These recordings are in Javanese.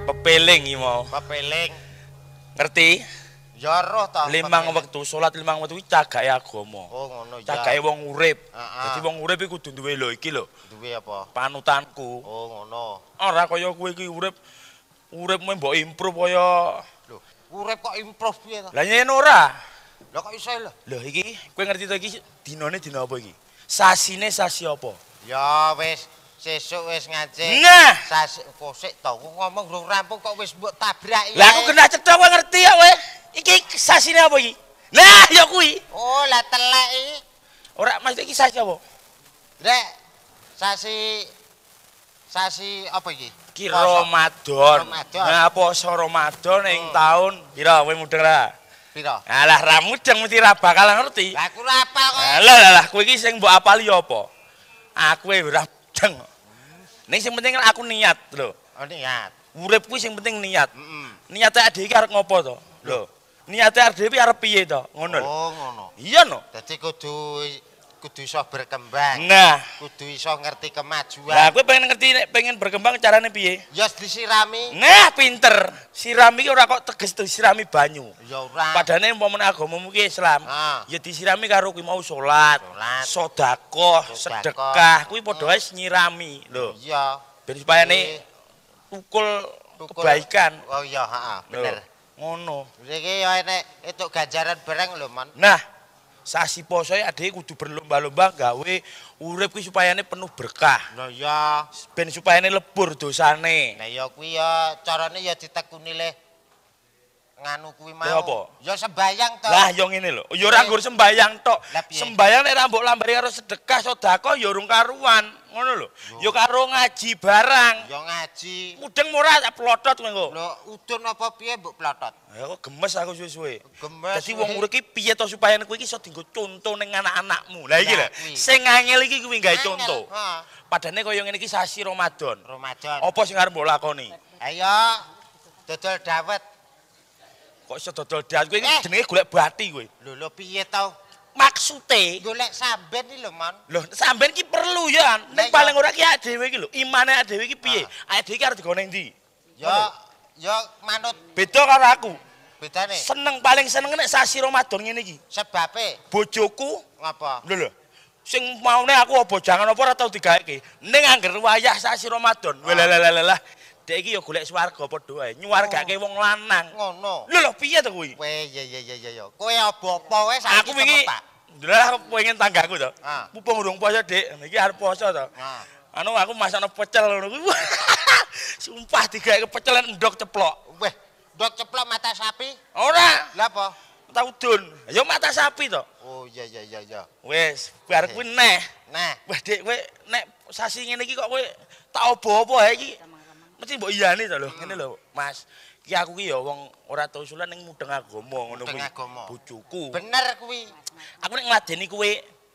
Pepeling iki mau. Pepeling. Ngerti? Ya roh ta. Limang wektu salat limang wektu iki cagake agama. Oh ngono ya. Cagake wong urip. Heeh. Dadi wong urip iku kudu duwe lho iki lho. Duwe apa? Panutanku. Oh ngono. Ora kaya kowe iki uripmu mbok improve kaya Lho, urip kok improve piye ta? Lah yen ora. Lah kok iso lho? Lho iki kowe ngerti to iki dinane dina apa iki? Sasine sasi apa? Ya wis sesuk wis ngancik. Nah, Sasik kosik to ngomong durung rampung kok wis mbok tabraki. lah aku kena cetha kowe ngerti ya kowe. Iki sasine apa iki? Lah ya kuwi. Oh, lah telek iki. Ora maksud iki sasi apa? Rek sasi apa iki? Ki Ramadan. Ramadan. Nah, poso Ramadan ing taun pira kowe mudeng ra? Pira? Alah ra mudeng mesti ra bakal ngerti. Lah aku ora apal kok. Alah kowe iki sing mbok apali apa? Aku ora mudeng. Ning sing penting aku niat lho. Oh niat. Urip kuwi sing penting niat. Heeh. Niate adek iki arep ngopo to? Lho. Niate adek iki arep piye to? Ngono lho. Oh ngono. Iya no. Dadi kudu iso berkembang. Nah, Kudu iso ngerti lah kemajuan. kowe pengen ngerti nek pengen berkembang carane piye? Ya disirami. Nah, pinter. Sirami iki ora kok teges disirami banyu. Ya ora. Padane umpamane agamamu ki Islam, Ah. ya disirami karo kuwi mau salat, sedekah, sedekah, kuwi padha wae nyirami lho. Iya. Ben supayane tukul kebaikan. Oh iya, heeh, bener. Ngono. Iki ya enek entuk ganjaran bareng lho, Mon. Nah, sasi poso adek kudu berlomba-lomba gawe urip kuwi supayane penuh berkah. Lah iya. Ben supayane lebur dosane. Nah ya kuwi ya carane ya ditekuni le nganu kuwi mau. Lha apa? Ya sembayang to. Lah yo ngene lho. Ya ora nggur sembayang tok. Lah piye? Sembayang nek ra mbok lambari karo sedekah sedekah ya urung karuan. Ngono lho. Ya karo ngaji barang. Ya ngaji. Mudeng ora tak plotot kowe engko. Lho udun apa piye mbok plotot? Ya kok gemes aku suwe-suwe. Gemes. Dadi wong urip iki piye to supaya kowe iki iso dienggo conto ning anak-anakmu. Lah iki lho. Lah, kuwi. Sing angel iki kuwi gawe Angel, conto. heeh. Padane kaya ngene iki sasi Ramadan. Ramadan. Apa sing arep mbok lakoni? Ayo dodol dawet. Kok iso dodol dawet kowe iki Eh. jenenge golek bati kowe. Lho piye to? Maksude Golek samben iki lho, Mon. lho sampean ki perlu ya. Ning Lah, paling iya. ora ki awake dhewe iki lho. Imane awake dhewe iki piye? Awake dhewe ki arep digone ndi? Ya manut Beda karo aku. bedane. Paling seneng nek sasi Ramadan ngene iki. Sebabe Bojoku ngapa? lho sing maune aku apa jangan apa ora tau digaeke. Ning angger wayah sasi Ramadan. Lah dek iki ya golek swarga padha wae. Nyuwargake wong lanang. Ngono. Lho piye to kuwi? Weh ya. Kowe apa wae saiki Aku wingi Pak. Lah aku pengen tanggaku to. Ah. Mumpung urung poso, Dik. Iki arep poso to. Nah. Anu aku masakno pecel ngono kuwi. Sumpah digawe pecel endok ceplok. Weh, ndok ceplok mata sapi? Ora, Lah apa? taudun. Ya mata sapi to. Oh iya. Wis, bar kuwi neh. Nah, Wah, Dik, kowe nek sasi ngene iki kok kowe tak opo-opo ae iki. Mesti mbok iyani to lho. Ngene lho, Mas. Iki aku ki ya wong ora tau usulan ning mudeng agama ngono kuwi. Mudeng agama. Bojoku. bener kuwi. Aku nek ngladeni kowe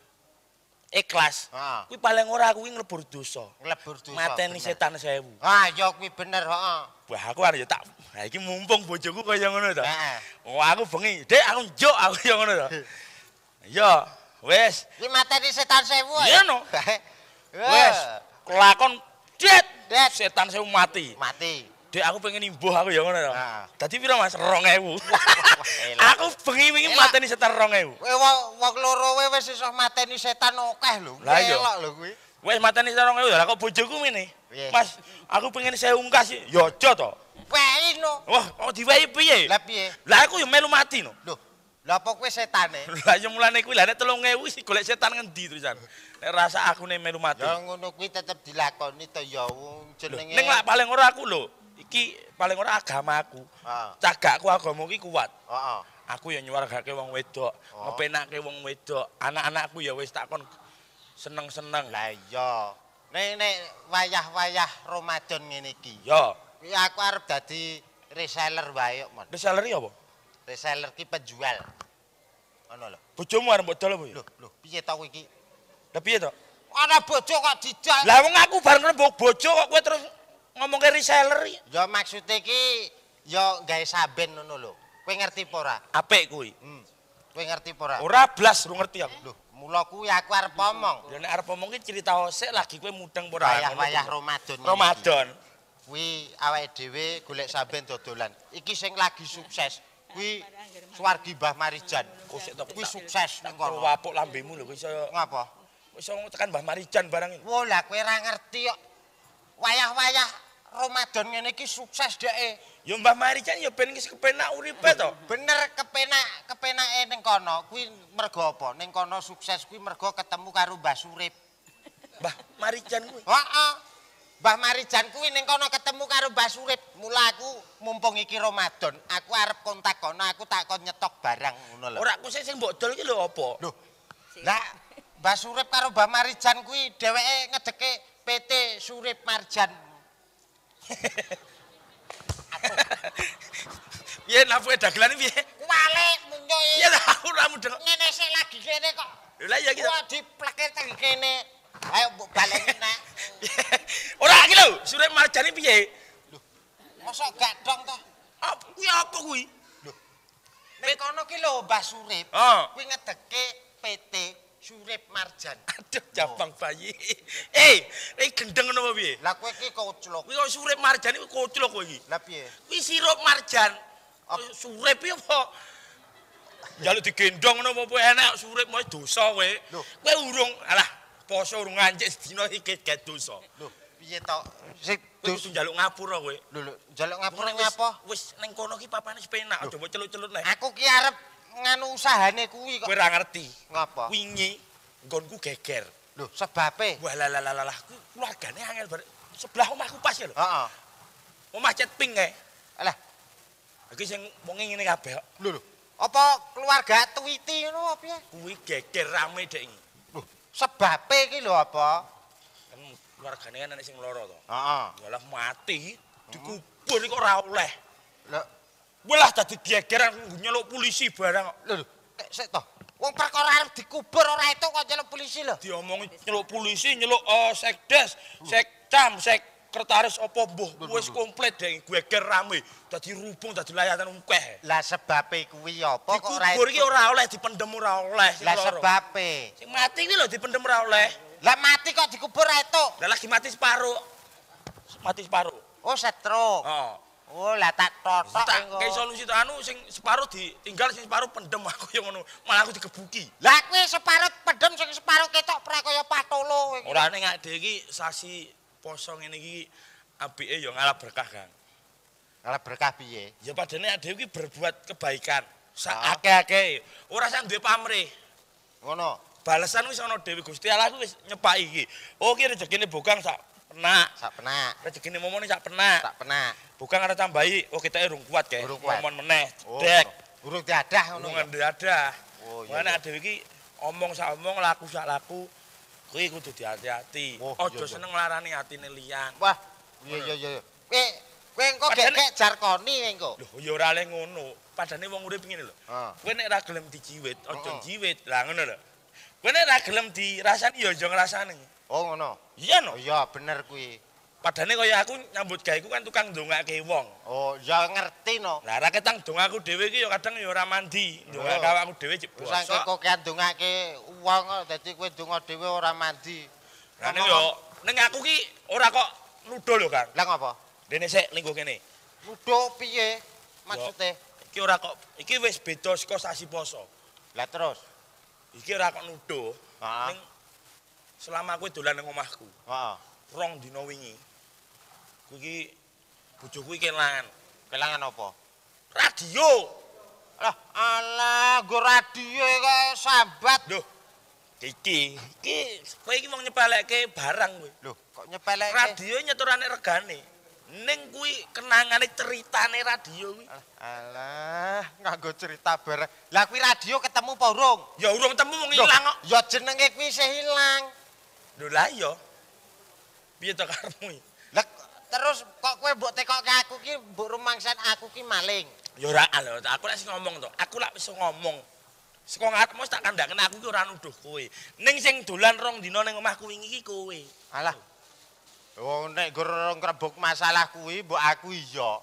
ikhlas. Heeh. Kuwi paling ora aku nglebur dosa. Nglebur dosa. Mateni bener. setan 1000. Ah, ya kuwi bener, heeh. Wah, aku arep ya tak. Nah, iki mumpung bojoku kaya ngono to. Heeh. Oh, aku bengi, Dek, aku njuk aku ya ngono to. Ya, wis. Iki mateni setan 1000. Iya, no. Wis, kelakon det. Det. Setan 1000 mati. Mati. Dek, aku pengen imbuh aku ya ngono to. Heeh. Dadi pira Mas? 2000. elah. Aku bengi wingi Elah. mateni setan 2000. Kowe wong loro wae wis iso mateni setan akeh lho. Lah, iya. Elok lho kuwi. Wis mateni setan 2000 lah kok bojoku ngene. Piye? Mas, aku pengen 1000 ungkas ya aja to. Weh no. Wah, kok diwehi piye? Lah piye? Lah aku ya melu mati no. Lho, lah apa kowe setane? Lah ya mulane kuwi lah nek 3000 sih golek setan ngendi terusan. Nek rasa aku nek melu mati. Ya ngono kuwi tetep dilakoni to ya wong jenenge. Ning lak paling ora aku lho. Iki paling ora agamaku. Heeh. Cagakku agama iki kuat. Heeh. Aku ya nyuwargake wong wedok, ngepenake wong wedok. Anak-anakku ya wis takon seneng-seneng. Lah iya. Nek wayah-wayah Ramadan ngene iki. Ya, Kuwi aku arep dadi reseller wae kok, Mon. reseller apa? Reseller ki penjual. Ngono lho. Bojomu arep mbok dol apa ya? Lho, piye to kowe iki? Lah piye to? Ana bojo kok didol. Lah wong aku bareng mbok bojo kok kowe terus ngomongke reseller. Ya maksude ki ya gawe samben ngono lho. Kowe ngerti apa ora? Apik kuwi. Kowe ngerti apa ora? Ora blas ora ngerti aku. Lho, mula kuwi aku arep omong. Ya nek arep ngomong ki cerita osek lagi kowe mudeng ora. Wayah-wayah Ramadan. Ramadan. kuwi awake dhewe golek sampean dodolan. Iki sing lagi sukses. Kuwi Swargi Mbah Marijan. Kok sik to Kuwi sukses ning kono. wapuk lambemu lho iso Ngapa? iso tekan Mbah Marijan barang iki. Wo lah kowe ora ngerti kok. Wayah-wayah Ramadan ngene iki sukses dheke. Ya Mbah Marijan ya ben wis kepenak uripe to. Bener kepenake ning kono. Kuwi mergo apa? Ning kono sukses kuwi mergo ketemu karo Mbah Surip. Mbah Marijan kuwi. Heeh. Mbah Marijan kuwi ning kono ketemu karo Mbah Surip. Mula aku mumpung iki Ramadan, aku arep kontak kono, aku tak kon nyetok barang ngono lho. Ora aku sing mbok dol iki lho apa? Lho. Lah Mbah Surip karo Mbah Marijan kuwi dheweke ngedeke PT Surip Marjan. Piye nafuke dagelane piye? Wale munyo Ya aku ora mudeng. ngene sik lagi kene kok. Lah iya gitu. Wah dipleke teng kene. Ayo mbok baleni nak. Ora iki lho, Surip Marjane piye? Mosok gak dong to? Apa kuwi? Ning kono ki lho Mbah Surip. Oh. Kuwi ngedeke PT Surip Marjan. Aduh, jabang bayi. Iki gendeng ngono apa piye? Lah kowe ki koclok. Kuwi kok Surip Marjan iki koclok kowe iki. Lah piye? Kuwi sirup marjan. Surip iki apa? Njaluk digendong ngono apa enak surip mau dosa kowe. Kowe urung alah poso urung ngancik sedina iki get dosa. Lho, piye to? Sik Kowe kudu njaluk ngapura kowe. Lho, njaluk ngapura ngapa? Wis ning kono ki papane wis penak, aja mbok celut-celut nek. Aku ki arep nganu usahane kuwi kok. Kowe ora ngerti. Ngapa? Wingi nggonku geger. Lho, sebabe. Wah lah keluargane angel bar sebelah omahku pas ya lho. Heeh. Omah cet pink kae. Alah, Iki sing wonge ngene kabeh kok. lho. Apa keluarga Twiti ngono apa piye? Kuwi geger rame dek iki. Lho, sebabe iki lho apa? Kan keluargane kan ana sing lara to. Heeh. Yalah mati dikubur kok ora oleh. Lho, Welah dadi gegeran nyeluk polisi barang kok. lho, sik to. Wong perkara arep dikubur ora itu kok nyeluk polisi lho. Diomongi nyeluk polisi, nyeluk sekdes, sekcam, sekretaris apa mbuh wis komplit dek geger rame. Dadi rubung dadi layatan ukeh. Lah sebabe kuwi apa kok ora Dikubur itu? iki ora oleh dipendem ora oleh sing Lah lara. sebabe. Sing mati iki lho dipendem ora oleh. Lah mati kok dikubur ora itu? Lah lagi mati separuh. Mati separuh. Oh, stroke. Oh. Oh, lah tak totok Tak engko. kayak solusi to anu sing separuh ditinggal sing separuh pendem aku yang ngono. Malah aku digebuki. Lah kuwi separuh pedem sing separuh ketok prek kaya patolo kowe. Ora ning ade iki sasi poso ngene iki apike ya ngalah berkah, Kang. Lah berkah piye? Ya padane ade iki berbuat kebaikan. Sak Ah. akeh-akeh. Ora sak duwe pamrih. Ngono. Balesan wis ana dhewe Gusti Allah wis nyepaki iki. Oh iki rezekine bokang sak penak. Sak penak, Rezekine momone sak penak. sak penak. Bokang arep tambahi. Oh kita urung kuat kae. Urung kuat. Momon meneh. Oh, Dek. urung diadah ngono. Omongan dadah. Oh, iya. Mana dhewe iki omong sak omong laku sak laku. Kuwi kudu hati-hati. Oh, Aja iya, iya. seneng nglarani atine liyan. Wah, iya. Kowe engko Padahal- gek jarkoni engko. Lho ya ora le ngono. Padane wong urip ngene lho. Heeh. Kowe nek ora gelem dijiwit, aja Heeh. jiwit. Lah ngono lho. Kowe nek ora gelem dirasani ya aja ngrasani. Oh, ngono. Iya no. Oh iya, bener kuwi. Padane kaya aku nyambut gawe ku kan tukang ndongake wong. Oh, ya ngerti no. Lah ra ketang dongaku dhewe iki ya kadang ya ora mandi. Ndongake Oh. awakku dhewe jek Wis angke bosok. kok kian ndongake wong kok dadi kowe ndonga dhewe ora mandi. Lah nek yo ning aku ki ora kok nuduh lho, Kang. Lah ngapa? Dene sik lingkuh kene. Nuduh piye? Maksude? Iki ora kok iki wis beda saka sasi poso. Lah terus. Iki ora kok nuduh. Heeh. Ning selama kowe dolan ning omahku, Heeh. 2 dina wingi. Kowe iki bojoku iki kelangan Kelangan apa? radio. Lah, alah, nggo radio kok sambat. Lho, iki kowe iki wong nyepelekke barang kowe. Lho, kok nyepeleke? Radio nyeturane regane. Ning kuwi kenangane ceritane radio kuwi. Alah, nganggo cerita bareng. Lah kuwi radio ketemu apa urung? Ya urung temu wong Loh, ilang kok. ya jenenge kuwi isih ilang. Lho lah iya. Piye to karepmu? Lah terus kok kowe mbok tekokke aku ki mbok rumangsan aku ki maling. Ya ora lho, aku lek sing ngomong to. Aku lek wis ngomong. Saka ngatmu tak kandhakne aku ki ora nuduh kowe. Ning sing dolan 2 dina ning omahku wingi iki kowe. Alah. Oh, nek nggo ngrebuk masalah kuwi mbok aku iya.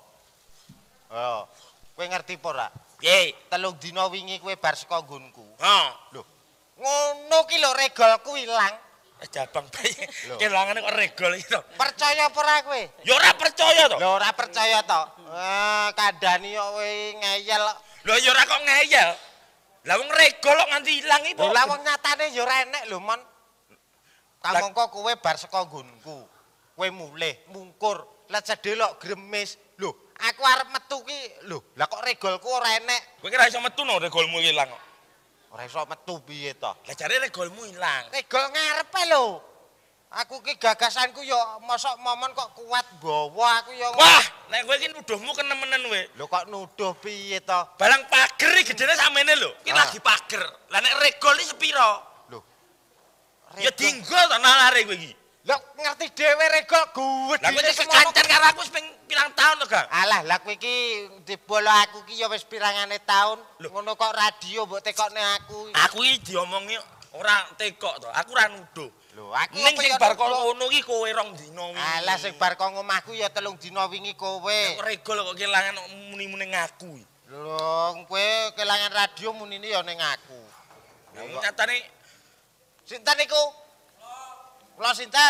Oh, kowe ngerti apa ora? Piye? 3 dina wingi kowe bar saka nggonku. Ha. Lho, ngono ki lho regolku ilang. Jabang bayi. Kelangane kok regol iki to. Percaya apa ora kowe? Ya ora percaya to. Lho ora percaya to. Kandhani kok kowe ngeyel. Lho ya ora kok ngeyel. Lah wong regol kok nganti ilang iki. Lho lah wong nyatane ya ora enek lho, Mon. Kamangka kowe bar saka nggonku. Kowe mulih, mungkur, let sedelok gremes. Lho, aku arep metu ki. Lho, lah kok regolku ora enek. Kowe ora iso metu no regolmu ilang kok. Ora iso metu piye to? Lah jare regolmu ilang. Regol ngarepe lho. Aku ki gagasanku ya mosok momon kok kuat bawa aku ya. Wah, nek kowe iki nuduhmu kenemenen kowe. Lho kok nuduh piye to? Barang pager iki gedene samene lho. Iki lagi pager. Lah nek regol iki sepiro? Lho. Ya dinggo to nalare kowe iki. Lho ngerti dhewe regol guwet. Lah kowe wis kancan karo aku wis pirang taun to, Gang? Alah, lah kowe iki dibolo aku ki ya wis pirangane taun. Ngono kok radio mbok tekokne aku. Aku iki diomongi ora tekok to. Aku ora nuduh. Lho, aku ning sing bar kono iki kowe 2 dina wingi. Alah sing bar kok omahku ya 3 dina wingi kowe. Kok regol kok kelangan muni-muni ngaku. Lho, kowe kelangan radio munine ya ning aku. Lah nyatane sinten niku? Kula sinten?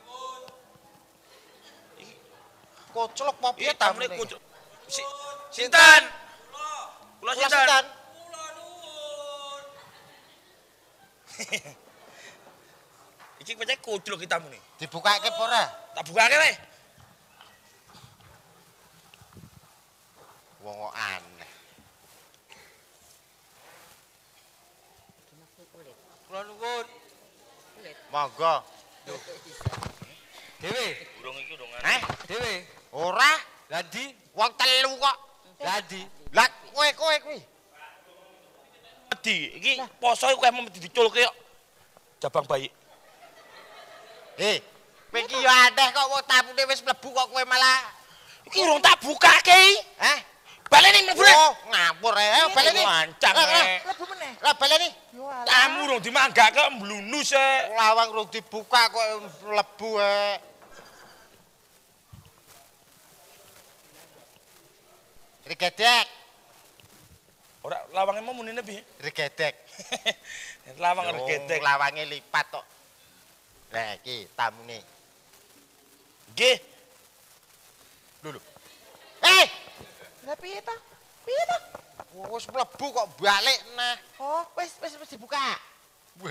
Koclok apa piye tamune koclok. Sinten? Kula sinten? Kula nuwun. Iki pancen koclok iki tamune. Dibukake apa ora? Tak bukake wae. Wong kok aneh. Kula nuwun. Monggo. Dewe, Urung iki urungan. dewe. Ora, Lah ndi? wong 3 kok. Lah ndi? Lah kowe kuwi. Medhi, iki poso iku emang diculke kok. Jabang bayi. Kowe iki ya aneh kok wong tamune wis mlebu kok kowe malah. Iki urung tak bukake. Baleni mlebu. Oh, ngapur ae. Baleni. Wancang. Mlebu meneh. Lah baleni. Tamu urung dimanggake mblunus e. Lawang urung dibuka kok mlebu ae. Regedek. Ora lawange mau munine piye? Regedek. Lawang regedek. Lawange lipat kok. Lah iki tamune. Nggih. Lho. Lah piye ta? Piye ta? Wis mlebu kok balik nah. Oh, wis dibuka. Weh.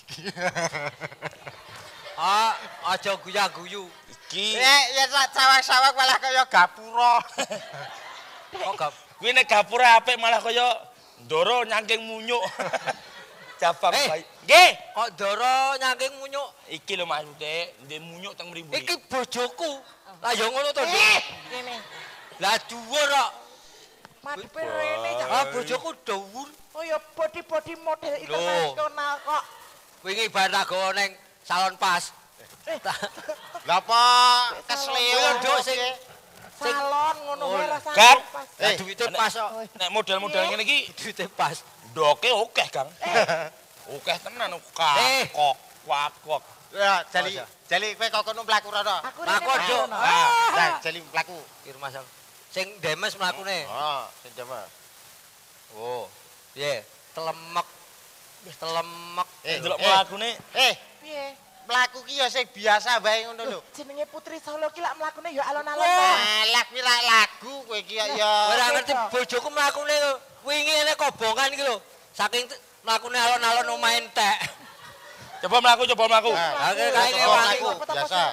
Aja guya-guyu. Iki Ya sawang-sawang malah kaya gapura. Kok gak kuwi nek gapura apik malah kaya ndoro nyangking munyuk. Jabang bayi. Nggih. kok ndoro nyangking munyuk? Iki lho maksude, ndek munyuk teng mrimburi. Iki bojoku. Lah ya ngono to, Dik. Kene. Lah dhuwur kok. Madhepe rene cak. Ah bojoku dhuwur. Oh ya body model Loh. internasional kok. Wingi bar tak gawa ning salon pas. Lah apa kesleo Kuwi nduk sing Salon ngono wae rasane Gap. pas. lah duwite pas kok. Nek model-model ngene iki Duwite pas. ndoke akeh, Kang. Akeh tenan kok. Wakok. Ya, jali kowe kok kono mlaku rono. Aku Aku rene nduk. ngono. Nah, jali mlaku. Kir Mas. Sing demes mlakune. Sing jama. Oh, piye? Telemek. Wis telemek. Delok mlakune. Piye? Mlaku ki ya sing biasa wae ngono lho. Jenenge Putri Solo ki lak mlakune ya alon-alon. Alah kuwi lak lagu kowe iki ya. Ora ngerti bojoku mlakune wingi ene kobongan iki lho. Saking mlakune alon-alon omahe entek. Coba mlaku. Oke, kae mlaku. Biasa.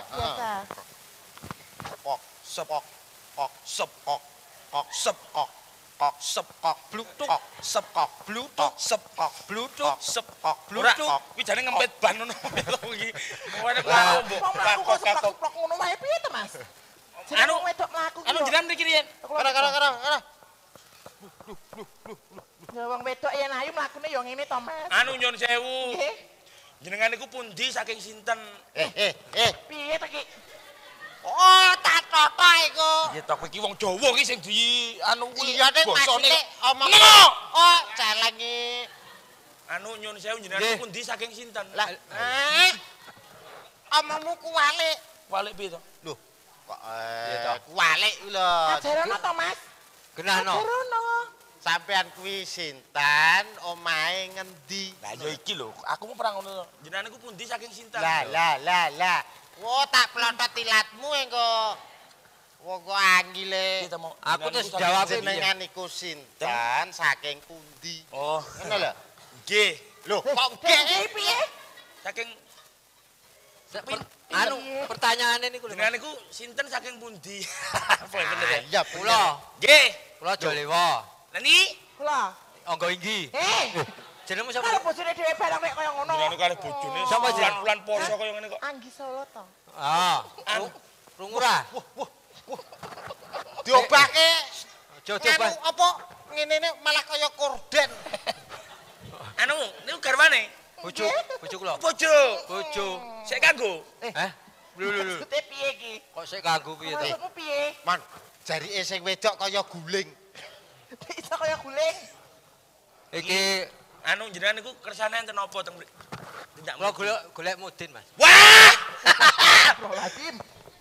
Kok sepok kok sepok kok sepok kok sepok blutuk sepok blutuk sepok blutuk sepok Ora, blutuk. kuwi jane ngempet ban ngono iki. Kowe Wong mlaku kok seplak ngono wae piye to, Mas? Anu Wong wedok mlaku ki. anu jenengan mriki riyen. Kara. Ya wong wedok yen ayu mlakune ya ngene to, Mas. Anu nyun sewu. Nggih. Jenengan niku pundi saking sinten? Piye to ki? Oh, tak toto iku. Ya tok iki wong Jawa iki sing di anu kuwi. Iya nek basane. maksudnya omong. Ngono. Oh, celengi. Anu nyun sewu jenengan niku pundi saking sinten? Lah, omongmu kuwalik. Walik piye to? Lho, kok Piye to? kuwalik lho. Ajarono to, Mas? Genahno. Ajarono. Sampean kuwi sinten, omahe ngendi? Lah ya iki lho, aku mau perang ngono. Jenengan iku pundi saking Sinten? Lah. Wo tak plotot tilatmu engko. Wong kok anggile. Aku terus jawab jenengan iku sinten saking pundi? Oh, Ngono lho. nggih. Lho, kok nggih piye? Saking Anu pertanyaane niku lho. jenengan iku sinten saking pundi? Apa bener ya? Ya Kula, Nggih. kula Jolewa. Lah niki Kula. Angga Inggi. Jenengmu sapa? Kalau bojone dhewe barang nek kaya ngono. jenengan kali bojone Sapa jeneng? bulan poso kaya ngene kok. Anggi Solo to. Ah, krungu ra? diobake. Aja coba. Anu apa ngene malah kaya korden. Anu, niku garwane. Bojo kula. Bojo. Bojo. Sik kanggo. Lho. Maksudnya piye iki? Kok sik kanggo piye to? Maksudmu piye? Man, jarike sing wedok kaya guling. Bisa kaya guling. Iki Anu jenengan niku kersane enten apa teng mriki? Tidak kula golek mudin, Mas. Wah! Astagfirullahaladzim.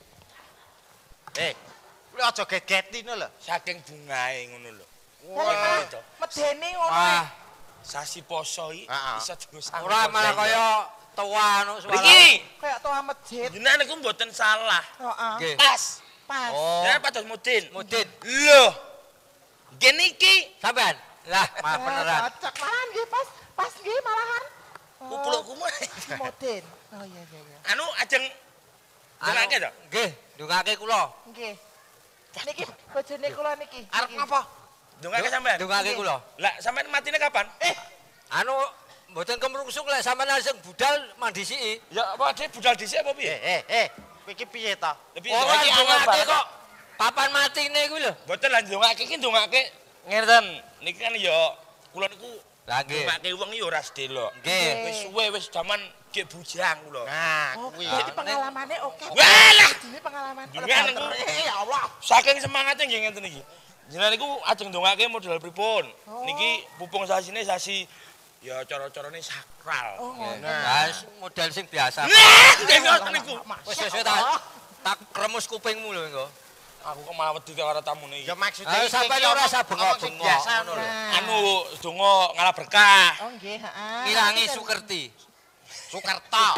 Kuwi aja gegetino lho. Saking bungae ngono lho. Wah, Itu. medeni ngono. Wah, Sasi poso iki Heeh. bisa terus. ora malah kaya tua anu suara. Iki Kayak toa masjid. jenengan niku mboten salah. Heeh. Nggih. Pas. Pas. Oh, Jenengan pados mudin. mudin. Loh. Gene iki Sampean? Lah, maaf beneran. Cocok malahan nggih pas. Pas nggih malahan. kupulukku mah. Modin. Oh iya. Anu ajeng dongake to? Nggih, ndongake kula. Nggih. Niki bojone kula niki. Arep napa? Dongake sampean. Ndongake kula. Lah sampean matine kapan? Anu mboten kemrungsuk lek sampean langsung budal mandisiki. Ya apa dhewe budal dhisik apa piye? Kowe iki piye to? Lebih Ora iki angel ndongake banget. kok papan matine kuwi lho. Mboten lah dongake iki dongake ngeten. Niki kan ya kula niku Lah nggih. dongake wong ya ora sedelo. Nggih. Wis suwe wis jaman gek bujang kula. Nah, Oh, kuwi. jadi pengalamane oke. Walah! Ini pengalaman. Jenengan niku Ya Allah. saking semangate nggih ngeten iki. Jenengan niku ajeng dongake model pripun? Oh. Niki pupung sasine sasi ya cara-carane sakral. Oh, ngono. Nah, model sing biasa. Nah, nggih ngoten niku. Wis tak kremus kupingmu lho engko. Aku kok malah wedi karo tamune iki. Ya maksude Ayo sampean ora usah bengok-bengok biasa ngono lho. Anu donga ngalah berkah. Oh nggih, heeh. Ngilangi Sukerti. Sukerto.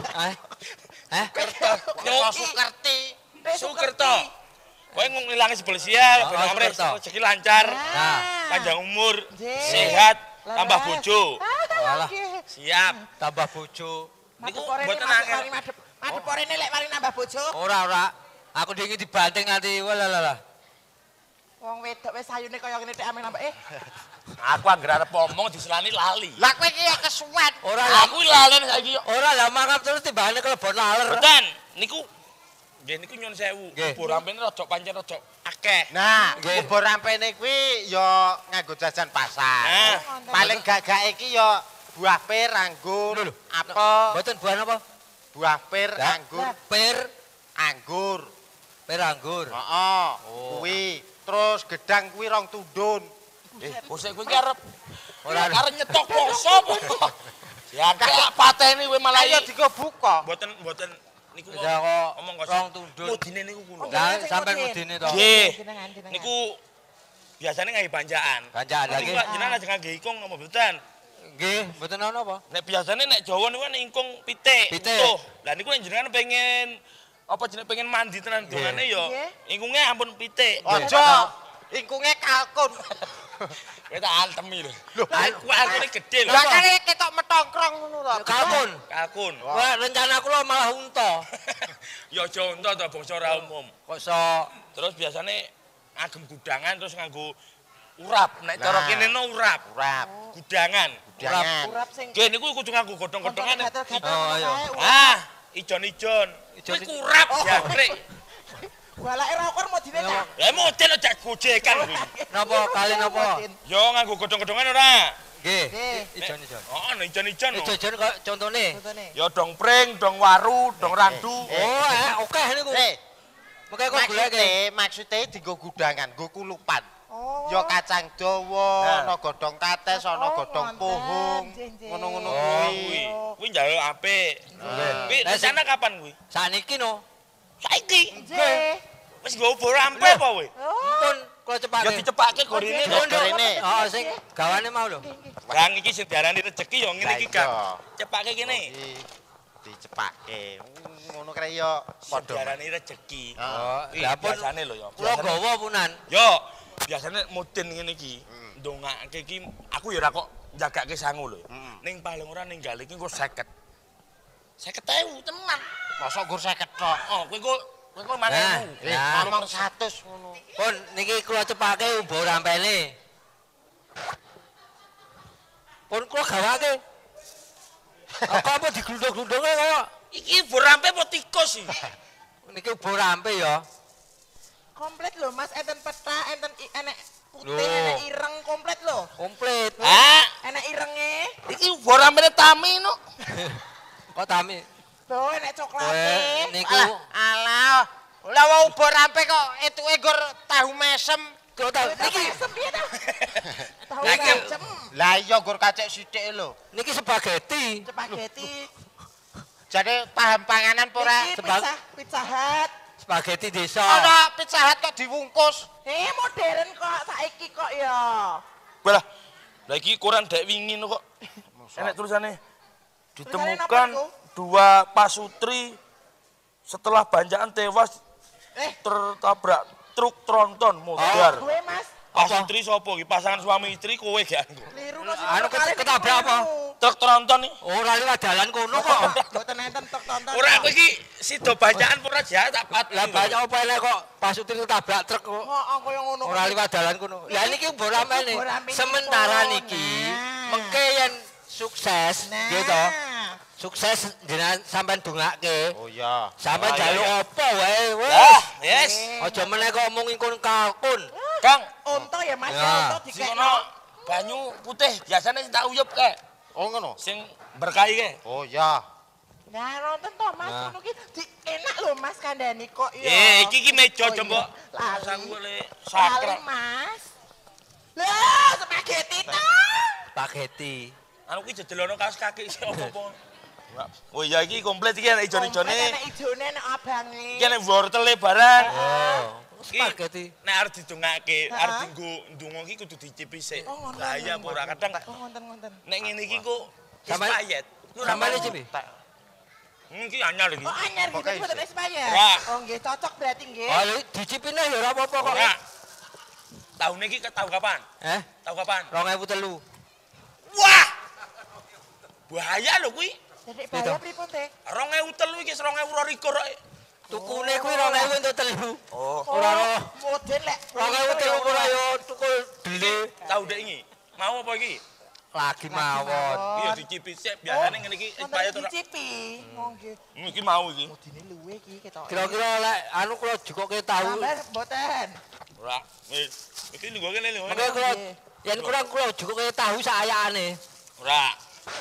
Yo Sukerti. Sukerto. Kowe ngilangi sebel sial, ben amres Sukerto. rezeki lancar, Nah, panjang umur, Nggih. sehat, tambah Laras. bojo. Walah. Nggih. Siap. tambah bojo. Niku Madep mboten mari angel. madep orene lek mari nambah bojo. Ora. Aku dhewe dibanting nganti walah. Wong wedok wis ayune kaya ngene tek ame nambah Aku anggere arep ngomong diselani lali. Lah kowe iki ya kesuwen. Ora lah. Aku lali saiki yo. Ora lah mangap terus timbangane kelebon laler. Boten, niku nggih niku nyun sewu. Nggih. Bubur rampene rada pancen rada akeh. Nah, Nggih. bubur rampene kuwi ya nganggo jajan pasar. Nah, Paling gagake iki ya buah pir, anggur, Lho, apel, Mboten buah napa? buah pir, Lah. anggur, Per anggur. anggur. Heeh. Oh. Kuwi. Terus gedang kuwi rong tundun. bosek kowe iki arep Ora. arep nyetok poso apa? Ya kak pateni kowe malah Ayo iki. digo buka. Mboten niku Ya kok ngomong kok. rong tundun. Mudine niku kuno. Lah sampean mudine to. Nggih. Jenengan. Niku biasanya nggih banjaan. Banjaan lagi. Niku jenengan aja ngangge ikung apa mboten? Nggih, mboten ana apa? Nek biasanya nek Jawa niku kan ingkung pitik. Pitik. utuh. Lah niku nek jenengan pengen apa jenenge pengen mandi tenan dongane ya Nggih. ingkunge ampun pitik. Aja. Ingkunge kalkun. Kowe tak antemi lho. Aku alkune gedhe lho. Lah kene ketok metongkrong ngono to. Kalkun. Kalkun. Wah, rencana kula malah unta. Ya aja unta to bangsa ora umum. Kok iso Terus biasanya agem gudangan terus nganggo urap. Nek cara Nah. kene no urap. Urap. Gudangan. Jangan. Urap sing Nggih niku kudu nganggo godhong-godhongan. gatel-gatel Oh, ngono iya. kae, urap. Ah, ijon-ijon. Ijon- Kuwi kurap jangkrik. Balake rokok modine ta. Lah model aja gojekan kuwi. napa kali napa? Yo nganggo godhong-godhongan ora. Nggih. Nggih. Ijon-ijon. Oh, ijon-ijon. no. Ijon kok contone. Contone. Ya dong pring, dong waru, dong randu. Oh, oke niku. Mengke kok goleke. Maksude dienggo gudangan, nggo kulupan. Oh. Ya kacang dawa, Nah. ana godhong tates, ana Oh, godhong wonten. pohung, Nggih. ngono-ngono Oh, kuwi. kuwi. Kuwi njaluk apik. Kuwi Lah, sing- rencana kapan kuwi? Saniki no. Saiki. Nggih. Wis nggo obor ampe apa kowe? Oh. Pun kula cepake. Ya dicepake gorine kok. Gorine. Oh, sing gawane mau lho. Kang iki sing diarani rezeki ya ngene iki, Kang. Cepake kene. Dicepake. Ngono kaya ya Padha padha. diarani rezeki. Oh, Ya ya pun biasane lho ya. kula gawa punan. Yo, biasane mudin ngene iki. Ndongake iki aku ya ora kok njagake sangu lho. Ning paling ora ninggal iki engko 50. 50.000 tenan. Mosok gur 50 tok. Oh, kowe kok mana? Nah, Ngomong 100 ngono. pun niki kula cepake umbo rampene. Pun kula gawake. Apa diglundung-glundunge kaya Iki borampe apa tikus iki? niki umbo rampe ya. Komplit lho Mas, enten peta, enten enek putih, Loh. enek ireng komplit lho. Komplit. Ah, Enek irenge, iki borampene tami no. Kok tami? lho enek coklate. Kowe niku Alah. Lah wong ubur rampe kok etuke gur tahu mesem. kok tau Niki niki piye ta? Tahu Lah, iki- macem, Lah iya gur kacek sithik lho. niki spaghetti. spaghetti. Jadi paham panganan apa ora? Iki pizza hut. Spaghetti desa. Ana Pizza Hut kok diwungkus. Modern kok saiki kok ya. Lah, lah iki koran dek wingi no kok. Enek tulisane ditemukan Tulisannya apa, 2 pasutri setelah banjakan tewas tertabrak truk tronton modar. Gue Mas, Pasutri sapa iki? Pasangan suami istri kowe gak aku. liru kok. Anu ketabrak apa? Truk tronton iki. Ora liwat dalan kono kok. Mboten enten tok tonton. Ora aku iki sida bacaan ora jahat tak pat. Lah banyak apa enek kok pasutri ketabrak truk kok. Heeh, koyo ngono. Ora liwat dalan kono. Lah niki umbo rampene. Umbo rampene Sementara pun. niki Nah. mengke yen sukses gitu. Sukses jenengan sampean dongake. Oh iya. Sampean Oh, iya, jaluk iya. apa wae wis. Ah, yes. Aja meneh kok omong ingkun kalkun. Kang, Unta ya Mas, Ya. unta sing dikekno. ono banyu putih biasane sing tak uyup kae. Oh ngono. Sing berkahi kae. Oh iya. Nah, nonton toh Mas, Nah. ngono ki enak lho Mas kandhani kok ya. Iki meja Oh, jembok. iya. Lali. Sangu le Lali sakral. Mas. Lah, spaghetti ta. Spaghetti. Anu ki jedelono kaos kaki sih apa-apa. Oh iya iki komplit iki ana ijon-ijone. Enak ijone enak abange. Iki ana wortele barang. Oh, Iki spaghetti. nek arep didongake, Heeh. arep dienggo ndonga iki kudu dicipi sik. Oh, ngono, Bahaya apa ora kadang Oh, ngonten-ngonten. nek ngene iki kok Sampai- expired. Sampeyan iki piye? Iki anyar iki. Oh, anyar gitu Pokoknya mboten isi. expired. Ora. Oh, nggih cocok berarti nggih. Oh, dicipine ya ora apa-apa kok. Ora. Tahun iki tahu kapan? Tahu kapan? 2003. Wah! Bahaya lho kuwi. Jadi bayar pripun teh? 2003 iki 2022 kok. Tukune kuwi 2000 entuk 3. Oh. Ora ora. Modern lek. 2003 ora yo tukul dele. Tahu dek iki. Mau apa iki? Lagi mawon. Iya dicipi sik biasane ngene iki expired ora. dicipi. Oh nggih. Iki mau iki. Modine luwe iki ketok. Kira-kira lek anu kula jukoke tahu. Sampai mboten. Ora. Wis. Iki lho kene lho. Mengke kula yen kurang kula jukoke tahu sayakane. Ora.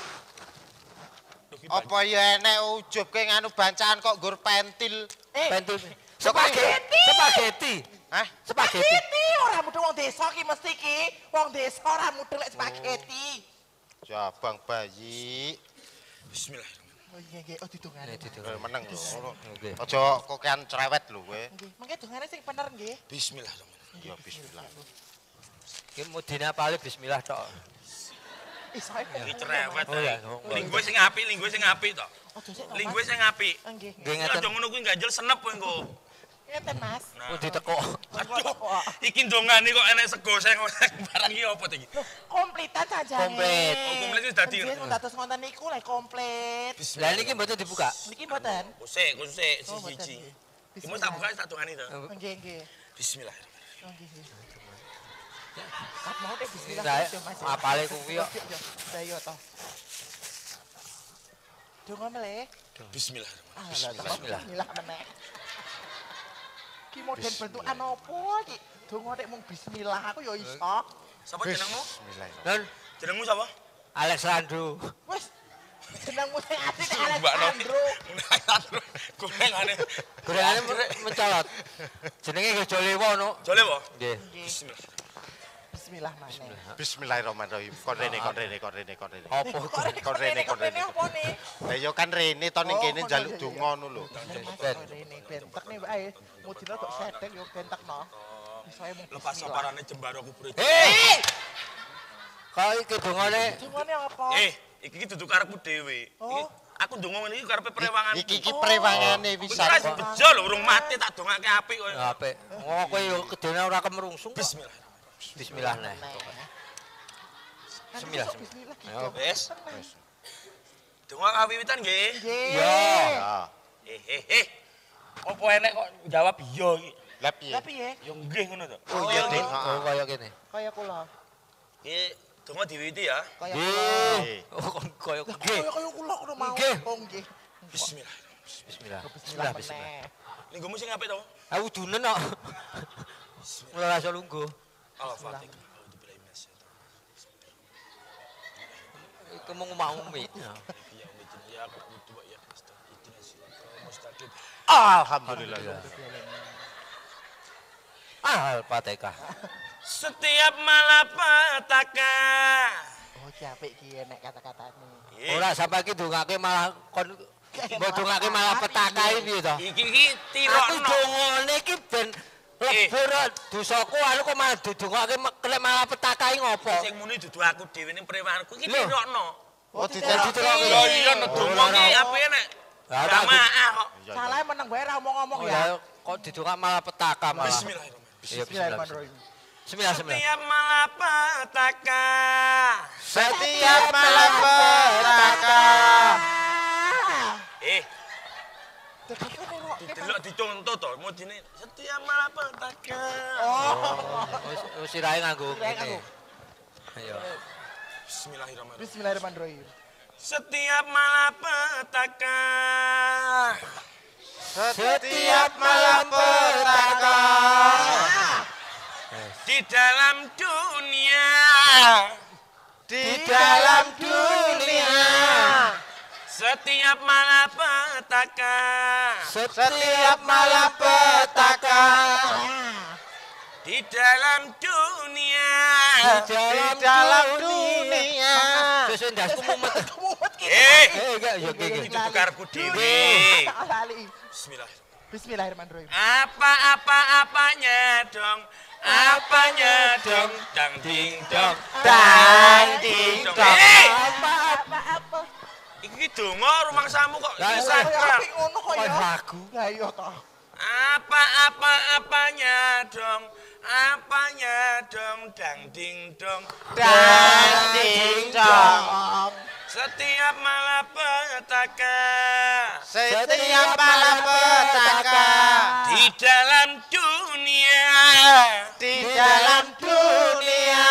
Apa ya enek ujubke nganu bancaan kok gur pentil. Pentil. Spaghetti. Spaghetti. Hah? Spaghetti. Spaghetti ora mudeng wong desa ki mesti ki. Wong desa ora mudeng lek spaghetti. Jabang bayi. Bismillahirrahmanirrahim. Oh iya nggih, oh didongane. Meneng lho. Oke. Aja kokean cerewet lho kowe. Nggih, mengke dongane sing bener nggih. Bismillahirrahmanirrahim. Ya bismillah. Ki mudine pale bismillah tok. Iso Iki cerewet. Oh ya. Linggue sing apik to. Aja sik. Linggue sing apik. Nggih. Nggih Iki ngeten. aja ngono kuwi ganjel senep kowe engko. Ngeten Mas. Nah. Oh ditekok. Aduh. Iki ndongane kok enek sego sing barang iki apa iki? Komplitan sajane. Komplit. Oh, komplit wis dadi. Nggih, mun dados ngoten niku lek komplit. Lah niki mboten dibuka. Niki mboten. Kusik, kusik Oh, mboten, siji. nggih. Iki mau tak buka tak dongani to. Nggih, nggih. Bismillahirrahmanirrahim. Oh, nggih. Kat mau deh bismillah Lah terus ya, Mas. apale kuwi kok. Lah iya to. Donga meleh. Bismillahirrahmanirrahim. Bismillah. Bismillah meneh. Ki model bentukan opo iki? Donga nek mung bismillah aku ya iso. Sapa jenengmu? Bismillah. Nun Jenengmu sapa? Alex Randu. Wis jenengmu sing asli nek Mbak Alexandro. Alexandro. Gorengane. Gorengane mencolot. Jenenge Gojo Lewo no. Jole po? Nggih. Bismillah. Bismillah maneh. Bismillahirrahmanirrahim. Kon rene. Apa Kon rene. Apa nih? Lah ya kan rene to ning Oh, kene kon njaluk rene, donga ngono lho. Rene bentek nih wae. Mudine kok sedek yo bentekno. Isoe mung Lepas saparane jembaro kubur. Kok iki dongane Dungane apa? Iki dudu karepku dhewe. Iki aku ndonga ngene iki karepe prewangan. Iki prewangane Wis pisan. ora bejo lho urung mati tak dongake apik kowe. apik. Oh kowe yo kedene ora kemerungsung. Bismillahirrahmanirrahim. Bismillah neh. Bismillah. Bismillah Ayo. gitu. Wis. Donga kawiwitan nggih. Nggih. Ya. Apa enek kok jawab iya iki? Lah piye? Tapi ya, Ya nggih ngono to. Oh iya, Dik. Oh kaya kene. kaya kula. Iki donga diwiwiti ya. Kaya Nggih. Oh kaya nggih. kaya kula ngono mau. Nggih. Oh nggih. Bismillah. Bismillah. Bismillah. Bismillah. Linggomu sing apik to? Aku dunen kok. Ora iso lungguh. Al-Fatihah. Iku mau ngomong-ngomong. Alhamdulillah. Al-Fatihah. Setiap malapetaka. Oh, apik ki enek kata-katane. Ora sampe iki ndongake malah kon mbok ndongake malah petaka iki piye to? Iki Aku tirokno. dongane iki ben lebur dosaku anu kok malah didongake kena malah petaka iki ngopo? Sing muni dudu aku dhewe ning prewanganku iki tirokno. Oh diterokke. Lho iya ndonga iki apike nek jamaah kok. Salah meneng wae ra ngomong Oh, ya. kok didongak malah petaka malah. Bismillahirrahmanirrahim. Iya, Bismillahirrahmanirrahim. Bismillah. Setiap malapetaka. Setiap malam petaka. Didelok dicontoh to, modine setiap malapetaka. Wis sirahe nganggo Sirahe ngene. nganggo. Ayo. Bismillahirrahmanirrahim. Bismillahirrahmanirrahim. Setiap malapetaka. Setiap malam petaka. Di dalam dunia. Di dalam dunia. Setiap malapetaka. Setiap malam petaka. Di dalam dunia. Di dalam dunia. Wis ndasku mumet. Mumet ki. Enggak ya Iki iki. dudu karepku dhewe. Lali. Bismillah. Bismillahirrahmanirrahim. Apa-apanya dong. Apanya dong. Dang ding dong. Dang ding dong. Apa? Iki donga rumangsamu kok Lah, bisa Apik ngono kok ya. lagu. Lah iya toh. Apanya dong. Apanya dong. Dang ding dong. Dang ding dong. Setiap malapetaka. Setiap malam petaka. Di dalam dunia. Di dalam dunia.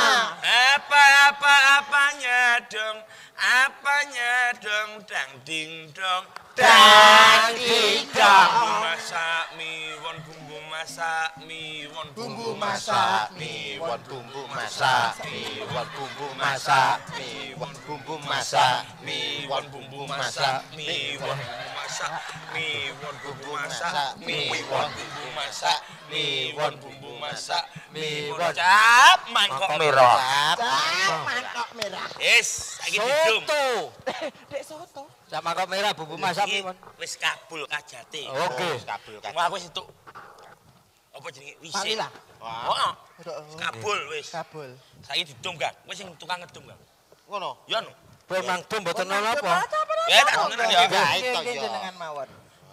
Apa-apanya dong. Apanya dong. Dang ding dong. Dang ding dong. Bumbu masak miwon, bumbu masak miwon, Bumbu masak miwon, bumbu masak miwon, bumbu masak miwon, bumbu masak miwon, bumbu masak miwon, masak miwon, bumbu masak miwon, bumbu masak miwon, bumbu masak Miwon. Cap mangkok merah. Mangkok merah. Yes, saiki didum. Soto. Dek soto. Sama kok merah bumbu masak Iki piwon. wis kabul kajate. Oke. kabul kabul. Wah, aku wis entuk apa jenenge wis. Pamila. Heeh. Kabul wis. Kabul. Saiki didum, Kang. Wis sing tukang ngedum, Kang. Ngono. Ya anu. Pun mang dum mboten ana apa. Ya tak ngono ya. Baik Nggih, toh nggih, ya. jenengan mawon.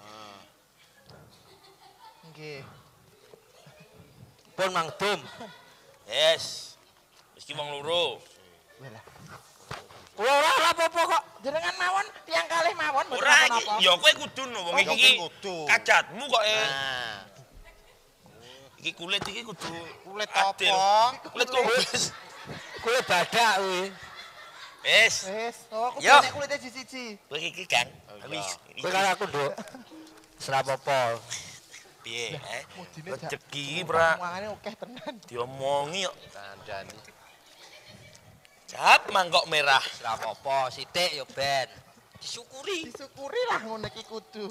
Nggih. Pun mang dum. Yes. Wis ki wong loro. Walah. Ora apa-apa kok. Jenengan mawon tiang kalih mawon mboten Ora iki napa-napa. ya kowe kudu no wong Ya, iki kowe kudu. kajatmu kok Nah, iki kulit iki kudu kulit adil. apa? Kulit kubis. Kuwi badak kuwi. Wis. Wis, oh aku Yo. nek kulite siji. Kowe iki kan. Oh, Wis. iya. Kowe karo aku, Nduk. Ora apa-apa. Piye? Mudine jak. Rezeki pra Mangane akeh tenan. diomongi kok. Kandhani. Jap mangkok merah. Ora apa-apa, sithik ya ben. Disyukuri. Disyukuri lah ngono iki kudu.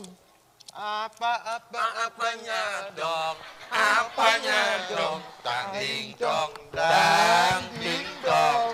Apa-apanya dong. Apanya dong? Dang ding dong. Dang ding dong.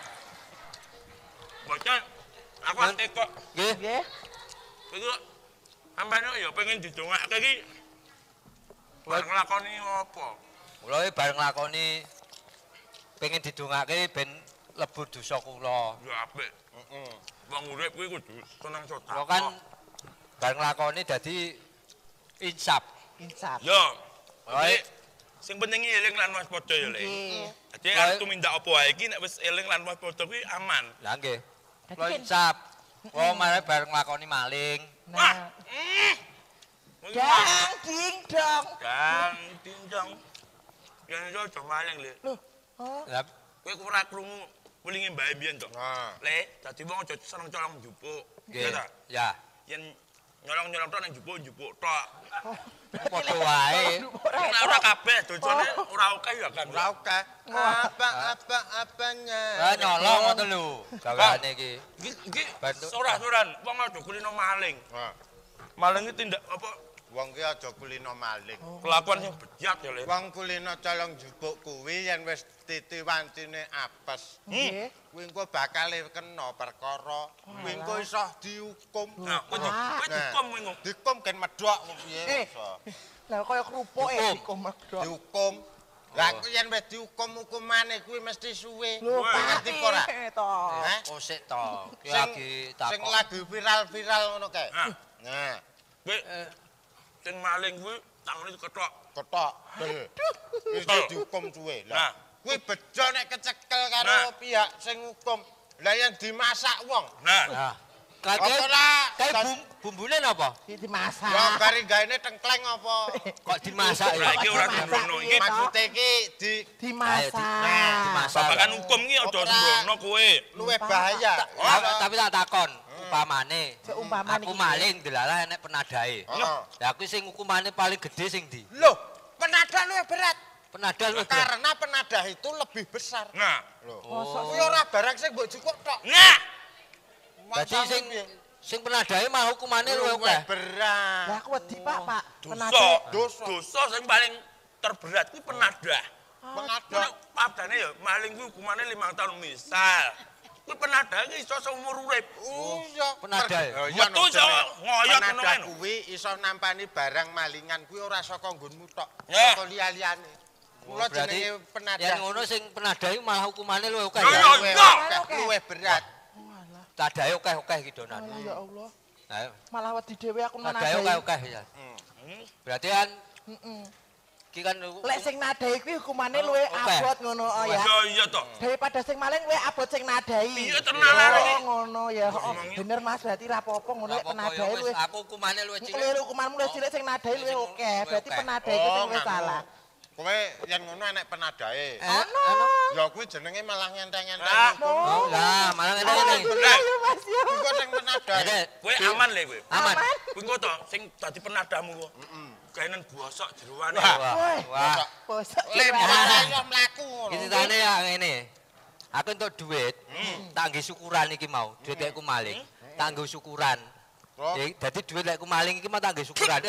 Bocah aku ate kok. Nggih. Nggih. Kowe kok ampane ya pengen didongake iki. Bar nglakoni apa? Kula iki bareng lakoni pengen didongake ben lebur dosa kula. Ya apik. Wong urip kuwi kudu seneng sedekah. Kula kan bareng lakoni dadi insaf. Insaf. Yo. Baik. Sing penting eling lan waspada ya, Le. Nggih. Dadi aku tumindak apa wae iki nek wis eling lan waspada kuwi aman. Lah nggih. Dadi Kula kan- insaf. Kula mare bareng lakoni maling. Nah, Wah. dang ding dong. Kang tinjong. Yen iso aja maling, Le. Loh, oh. Lah Kowe ora krungu welinge Mbah Mbiyen to. Nah. Le, dadi wong aja seneng colong njupuk. nggih. Ya ta? Ya. Yen nyolong-nyolong tok nang njupuk tok. Padha wae. Nek ora kabeh docone ora akeh ya kan. Ora oke. Apa-apanya. Lah nyolong ngoten lho. Gaweane iki. Iki Bantu. soran-soran wong aja kulino maling. Nah, Maling iki tindak apa wong ki aja kulino maling. kelakuan sing bejat ya, Le. Wong kulino colong jupuk kuwi yen wis titiwancine apes. Nggih. Kuwi engko bakal kena perkara. Kuwi engko iso dihukum. Nah, kowe dikom kowe ngomong. Dihukum gen medhok piye Eh. iso. Lah kaya kerupuk Hukum. dikomak dok. Dihukum. Lah yen wis dihukum hukumane kuwi mesti suwe. Lho, Ngerti apa ora? to. Hah? Kosek to. Ki Sing lagi sing takon. lagi viral-viral ngono kae. Nah, Nah, kowe sing maling kuwi tangane ketok. ketok. Wis dihukum suwe. Nah. Lah, kuwi bejo nek kecekel Nah. karo pihak sing hukum. Lah yang dimasak wong. Nah, Nah. Apa Kayak lah? bumbune napa? Iki dimasak. Ya bari gaene tengkleng apa? Kok dimasak ora ya? iki ora Masak sembrono iki. iki. Maksude iki Dimasak. Dimasak. Babakan hukum iki aja Ora. sembrono kowe. luwih bahaya. Tapi tak takon, upamane Seumpamane aku iki. maling delalah enek penadahe. Heeh. Lah aku sing hukumane paling gede sing ndi? Loh, penadah luwih berat. Penadah lu. Bro. Karena penadah itu lebih besar. Nah, Loh. Mosok Kuwi ora barang sing mbok cukup tok. nah, Berarti Masane sing piye? sing penadahe mah hukumane luwih luwih akeh. berat. Lah aku wedi Pak, Pak. dosa. Dosa. Dosa sing paling terberat kuwi penadah. Penadah. Nek padane ya maling kuwi hukumane 5 tahun misal. Kuwi penadah iki iso seumur urip. Iya. Penadah. Oh, iya, Metu no, iso jenenge. ngoyot ngono Penadah kae, no. kuwi iso nampani barang malingan kuwi ora saka nggonmu tok, Ya. saka liya-liyane. Mula Berarti jenenge penadah. yang ngono sing penadahe malah hukumane luwih akeh Ayo, ya. ayo. Luwih Oke. akeh, luwih berat. Walah, Penadahe akeh-akeh iki donan. walah, ya Allah. Ayo. Malah wedi dhewe aku Penadahe menadai. akeh-akeh ya. Berarti kan Heeh. iki kan Lek sing nadai kuwi hukumane luwih Oke. abot ngono oh ya. Ya iya to. Daripada sing maling luwih abot sing nadai. Iya, tenanan iki. Oh, ngono ya. Oh, Ngomongnya. bener Mas, berarti ra apa-apa ngono lek penadai luwih. aku hukumane luwih cilik. Luwih hukumanmu luwih cilik sing nadai luwih Sing oke. luwih Berarti oke. penadai ku sing luwih nganu. salah. Kowe yen ngono enek penadahe. Ono. Ya kuwi jenenge malah ngenteng-ngenteng. Ah. hukum. Oh, lah malah ngene iki. Alhamdulillah ya Mas ya. Iku sing penadahe. Ngene, Kowe aman le kowe. aman. Kuwi engko to sing dadi penadahmu kok. Kainen bosok jeroane. Wah, Woi. wah. Bosok Lempar jeroane. ayo mlaku ngono. Iki ceritane ya ngene. Aku entuk duit, tak nggo syukuran iki mau. Duit lekku maling, tak nggo syukuran. Terus? Dadi duit lekku maling iki mau tak nggo syukuran.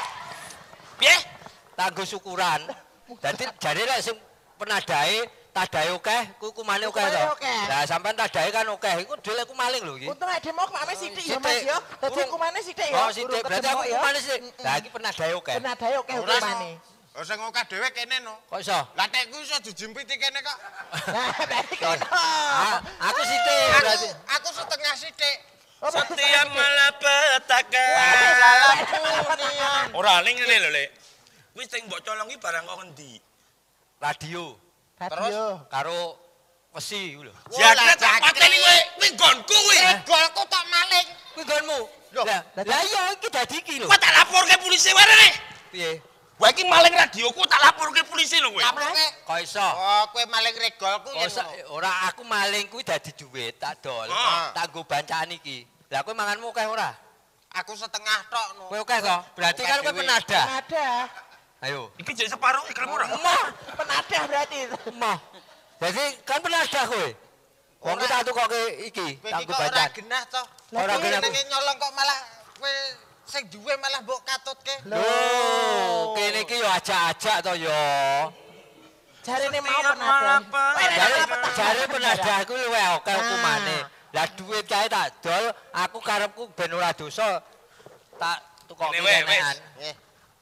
Piye? Tak nggo syukuran. Dadi jare lek sing penadahe tadahe akeh, kuwi hukumane akeh to. Hukumane akeh. Lah sampean tadahe kan akeh, iku duit lekku maling lho iki. Untung ade mau mak sithik ya Mas Sithik. ya. Dadi Urung. hukumane sithik ya. Oh, sithik. Berarti aku Urung ketemu ya. hukumane sithik. Lah iki penadahe akeh. Penadai oke Ora hukumane. Oh sing akeh dhewe kene no. Kok iso? Lah tek kuwi iso dijimpiti kene kok. Nah, berarti kono. Aku sithik berarti. Aku setengah sithik. Oh, Setiap malapetaka. Ora ning ngene lho, Le. Kuwi sing mbok colong iki barang kok endi? Radio Radio. karo wesi lho. Jaket tak pateni kowe. Kuwi nggonku kuwi. Golku tok maling. Kuwi nggonmu. Loh, Lah iya iki dadi iki lho. Kok tak laporke polisi warene. Piye? Wah iki maling radioku tak laporke polisi lho kowe. Laporke. Kok iso? Oh, kowe maling regolku Kok yen iso? ngono. Ora aku maling kuwi dadi duit tak dol. Ah. Tak nggo bancaan iki. Lah kowe manganmu akeh ora? Aku setengah tok no. Kowe akeh to? Berarti kan kowe penadah. Penada. Ayo. Iki jek separuh ikram ora. Emoh, penadah berarti. Moh. Jadi kan penadah kowe. Wong Ora. kita tukoke iki, Kowe tak iki nggo kok ora bancaan. genah to. Ora Lah, genah. Jenenge nyolong kok malah kowe sing duwe malah mbok katutke. Loh, kene iki yo ajak-ajak to yo. Jarene mau penadah. Jare penadah kuwi luwih akeh hukumane. Lah duit kae tak dol, aku karepku ben ora dosa tak tukoke Ini wis, kenekan. Nggih.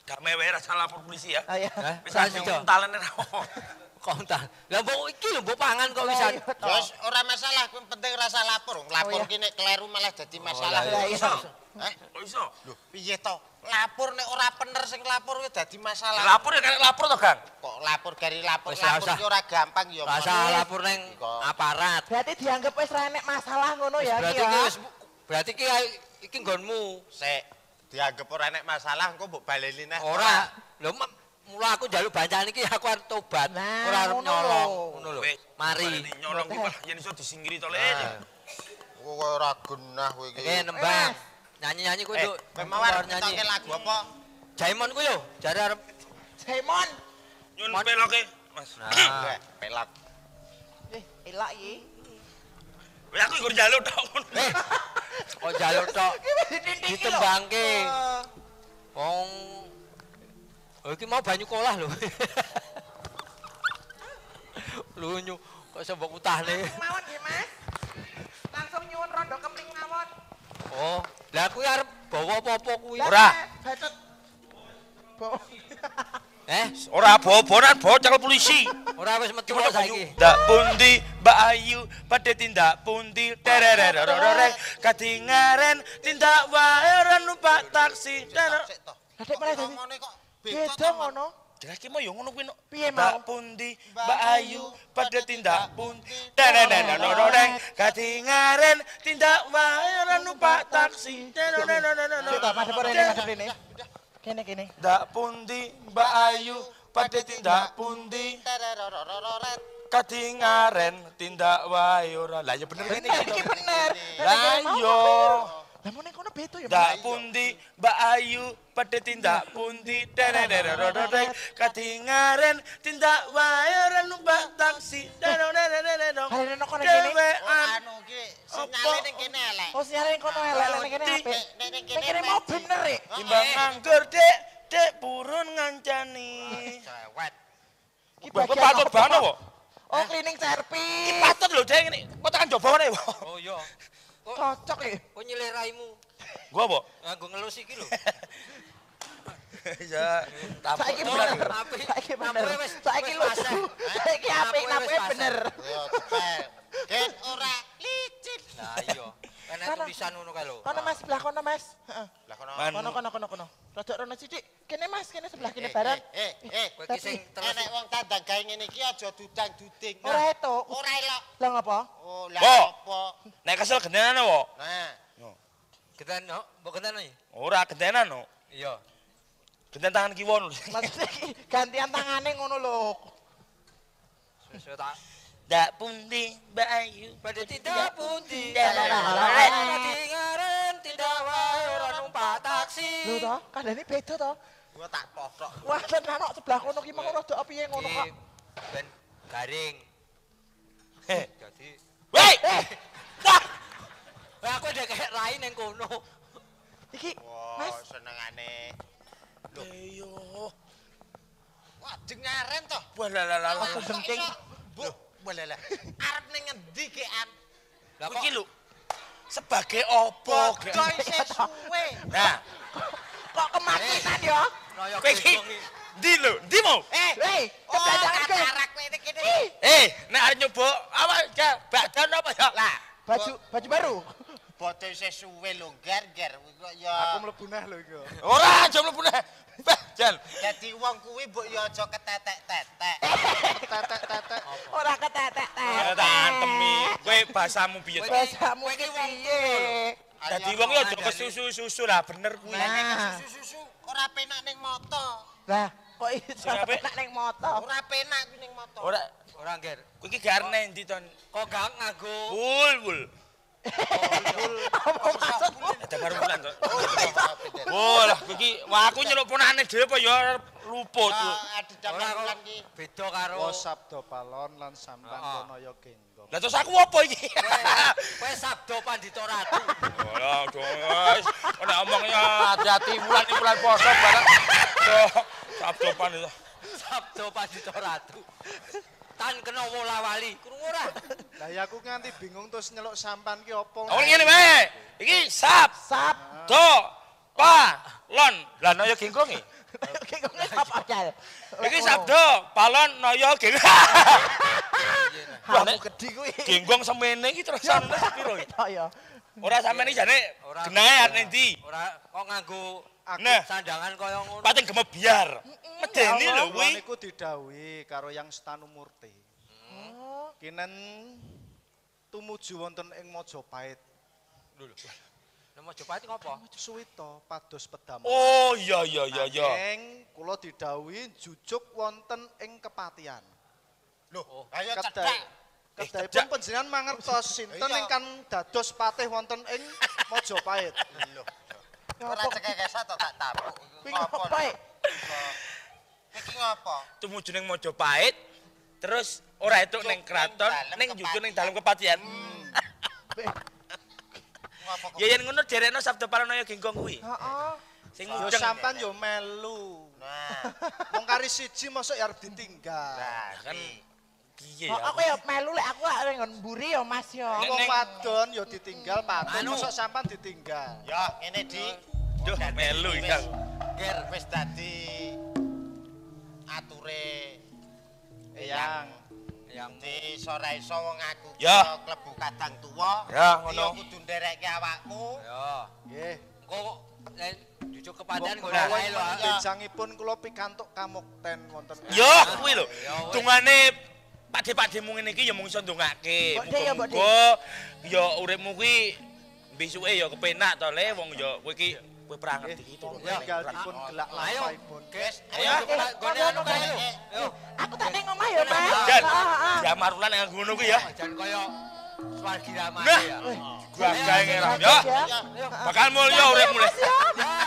Gak mewah rasa lapor polisi ya. Ayo. Wis talene ra. Kontak. Lah mbok iki lho mbok pangan kok wisan. Ya wis ora masalah, kuwi penting rasa lapor. Lapor ki nek kleru malah dadi masalah. Kok iso? Lho, piye to? Lapor nek ora bener sing lapor kuwi dadi masalah. Lapor ya kan lapor to, Gang. Kok lapor gari lapor Wis lapor usah. ki ora gampang ya. Rasa lapor neng aparat. Berarti dianggap wis ra enek masalah ngono ya Berarti iki iki ya. wis berarti iki nggonmu. Sik, dianggap ora enek masalah engko mbok baleni neh. Ora. Lho mula aku njaluk bancan iki aku arep tobat. Nah, Ora arep ngono nyolong. lho. Ngono lho. Weh, Mari. nyolong iki malah yen iso disingkiri to, Le. Kowe ora genah kowe iki. Oke, nembang. Nyanyi-nyanyi kuwi nduk. Kowe mawar nyanyi lagu apa? Jaimon kuwi lho, jare arep Jaimon. Nyun peloke, Mas. Nah, pelak. Elak iki. Weh aku iku njaluk tok ngono. kok njaluk tok ditembangke. Wong iki mau banyu kolah lho. Lunyu kok sembok utahne. Mawon nggih, Mas. Langsung nyuwun rondo kemping mawon. Oh, lah kuwi arep bawa apa-apa kuwi. Ora. Bacot. Ora bobonan bocah polisi. Ora wis metu kok saiki. Ndak pundi Mbak Ayu pada tindak pundi tererererororek kadingaren tindak wae ora numpak taksi. Lah dek malah dadi Ngomongane kok beda ngono. Dadi mau yo ngono kuwi no. Piye Ndak mau? pundi Mbak Ayu pada tindak pundi tererererororek kadingaren tindak wae ora numpak taksi. Kita madhep rene. Kene. Ndak pundi Mbak Ayu pada tindak pundi kadingaren tindak wae ora. Lah ya bener ngene iki. Iki bener. Lah yo. Lah mun nek kono beda ya. Ndak pundi Mbak Ayu pada tindak pundi tererererororek kadingaren tindak wae ora numpak taksi. Halene nang kono kene. anu ki sinyale ning kene elek. Oh siare kono elek nek kene apik. Nek kene mau bener rek. Timbang nganggur dek purun ngancani. Cewek. Iki Kok bagian patut apa? banget kok. Oh cleaning service. Iki patut lho dek ngene. Kok tekan jaba wae. Oh iya. Cocok ya. Kok nyilih raimu? Gua apa? Nganggo ngelus iki lho. Ya, Saiki Oh, bener. apik. Saiki bener. Apik wis- Saiki wis lucu. paseh. Saiki apik Apik nape wis paseh. bener. Yo cepet. Ken ora licin. Lah iya. Enak Kono. tulisan ngono kae lho. Kono Mas, sebelah kono Mas. Heeh. Lah kono. Kono. Rodok rono sithik. Kene Mas, kene sebelah kene bareng. Kowe iki sing terus Enek wong tandang gawe ngene iki aja dudang-duding. Ora eto. Ora elok. Lah ngapa? Oh, lah Wo. apa? nek kesel gentenan wo. Nah, genten no, mbok genten iki. Ora gentenan no. Iya. Genten tangan kiwa lho. Maksudnya iki gantian tangane ngono lho. Wis tak Ndak pundi Mbak Ayu pada tidak pundi. Lah. Kadingaren tidak wae ora numpak taksi. Lho to, kandhane beda to. gua tak potok. Wah, tenan kok sebelah kono ki mong rodok piye ngono kok. Iki ben garing. Heh. Jadi Wei. Wah. Lah aku ndek kayak rai ning kono. Iki Wah, Mas, senengane. Ayo. Wah, jengaren toh. Walah. aku genting. Bu, boleh lah. Arep ning ngendi ki an? Lah Kowe iki kok lho. Sebagai opo? Padha isih suwe. Nah, Kok kemakinan ya? royok kowe iki ndi lho? Ndi mau? Hei, Oh, kebedangan ke. katarak kowe iki kene. Nek arep nyoba apa ya? Badan apa ya? Lah, Baju baru. padha isih suwe lho, ger-ger. Kuwi kok ya. mlebu neh lho iki. Ora aja mlebu neh. Bah, Jan. Dadi wong kuwi mbok ya aja ketetek-tetek. Ora ketetek. Ya tak antemi. Kowe bahasamu piye to? Bahasamu Kowe iki iki wong piye? Dadi wong yo aja kesusu-susu lah bener kuwi. Nah. Susu-susu ora penak ning moto. Lah, kok iso Sing apik? penak ning motor? Ora penak kuwi ning moto. Ora ora ngger. kowe iki garene endi to? Kok gak nganggo Bul. Apa maksudmu? Ada baru bulan to. Oh lah kowe iki wah aku nyeluk ponakane dhewe apa ya luput. Adi ora damelan kok ki. beda karo Sabdo Palon lan Sampan Konoyo Genggong. Lah terus aku apa iki? kowe sabdo Pandita Ratu. Ora guys, nek omongnya hati-hati bulan poso bareng. Sabdo pan itu. Sabdo Pandita Ratu. Tan kena wola wali. Krungu ora? Lah ya aku nganti bingung terus nyeluk sampan ki opo. Oh ngene wae. Iki sab, Sap. do, pa, lon. Lah noyo genggong iki. Genggongnya apa jal? Iki sabdo balon naya geng. Kamu gede kuwi. Genggong semene iki terus ana sepiro iki? Ya. Ora sampeyan iki jane genahe arep ndi? Ora kok nganggo Nah, sandangan kaya ngono. pating gemebiar. Medeni lho Kuwi kuwi. niku didhawuhi karo Yang Stanumurti. Kinen tumuju wonten ing Majapahit. Nang Majapahit ngopo? Suwita pados pedamel. Oh iya iya iya iya. Nanging kula didhawuhi jujuk wonten ing kepatihan. Loh, ayo Kedai cedhak. Kedahipun panjenengan mangertos sinten Iya. ingkang dados patih wonten ing Majapahit. Loh. Ora cekekesa to tak tapuk. Kuwi ngopo e? Iki ngopo? Tumuju ning Majapahit terus ora entuk ning kraton, ning jujur ning dalem kepatihan. Ngopo kok? Ya yen ngono derekno sabda paranaya genggong kuwi. Heeh. Sing Yo mudeng. sampan yo melu. Nah, Wong kari siji mosok ya arep ditinggal. Kan piye Kok ya? aku ya melu lek aku arep ngon mburi ya Mas ya. Nek- Wong wadon yo ditinggal patih Anu. mosok sampan ditinggal. ya ngene Di. Duh melu iki. Kang. Ger wis dadi ature Eyang. Yang di sore iso wong aku Ya. iso klebu kadang tuwa. Ya, Iya ngono. kudu nderekke awakmu. ya. Nggih. Kok jujuk kepadaan Kula golek wae lho. benjangipun kula pikantuk kamukten wonten. Yo kuwi lho. Ya wis. Dungane pakde-pakdemu ngene iki ya mung iso ndongake. Mbok Dik, ya, Mbok Dik. Muga-muga ya uripmu kuwi besuke ya kepenak to le wong ya kowe iki kowe pranget iki turun. Tinggal dipun gelak Ayo. lampahipun. Wis, Ya. Gone anu kae lho. Yo. Aku tak ning omah ya, Mas. Jan, Heeh. jamarulan yang ngono kuwi ya. Jan kaya Swargi Ramane Nah. ya. Gua gawe ngeram ya. Ya. Ayo. Bakal mulya uripmu le. Ya.